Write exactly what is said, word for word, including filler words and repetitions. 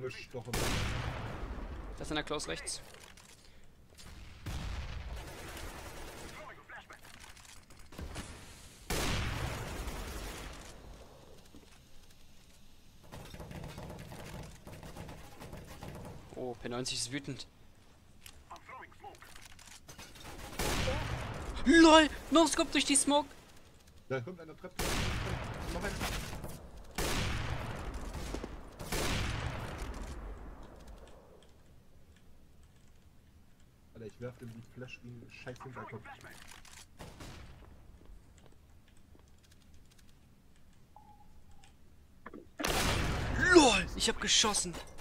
gestochen. Das ist in der Close rechts. Oh, P neunzig ist wütend. LOL! No-Scope durch die Smoke! Da kommt einer Treppe. Noch einer. Alter, ich werf dem die Flash wie ein scheiß Hinterkopf. LOL! Ich hab geschossen!